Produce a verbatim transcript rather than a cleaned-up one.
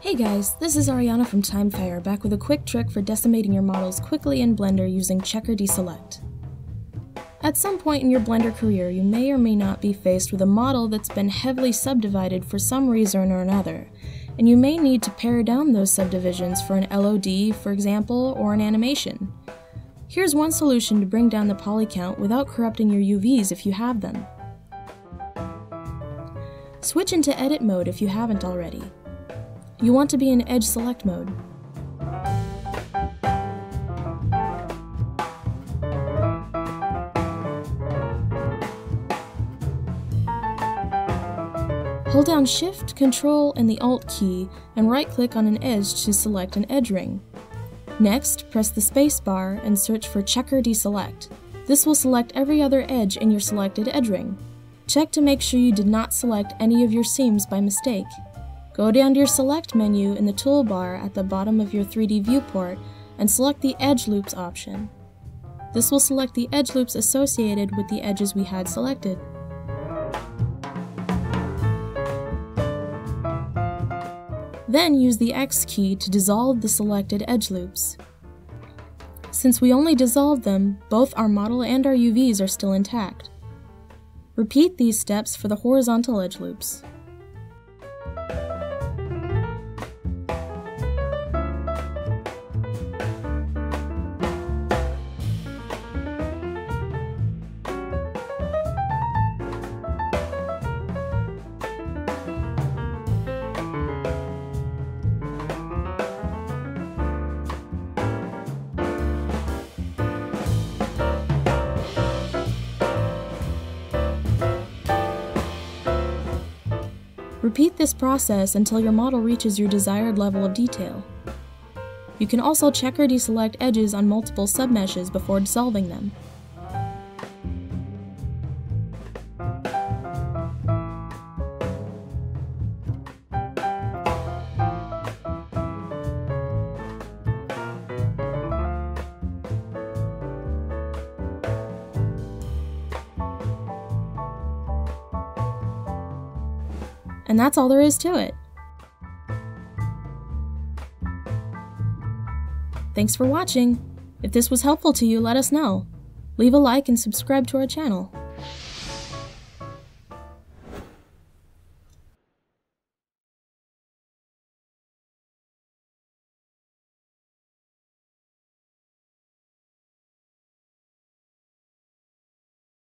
Hey guys, this is Ariana from TimefireVR back with a quick trick for decimating your models quickly in Blender using checker deselect. At some point in your Blender career, you may or may not be faced with a model that's been heavily subdivided for some reason or another, and you may need to pare down those subdivisions for an L O D, for example, or an animation. Here's one solution to bring down the poly count without corrupting your U Vs if you have them. Switch into edit mode if you haven't already. You want to be in edge select mode. Hold down Shift, Control, and the Alt key, and right-click on an edge to select an edge ring. Next, press the space bar and search for Checker Deselect. This will select every other edge in your selected edge ring. Check to make sure you did not select any of your seams by mistake. Go down to your Select menu in the toolbar at the bottom of your three D viewport and select the Edge Loops option. This will select the edge loops associated with the edges we had selected. Then use the X key to dissolve the selected edge loops. Since we only dissolved them, both our model and our U Vs are still intact. Repeat these steps for the horizontal edge loops. Repeat this process until your model reaches your desired level of detail. You can also checker deselect edges on multiple submeshes before dissolving them. And that's all there is to it. Thanks for watching. If this was helpful to you, let us know. Leave a like and subscribe to our channel.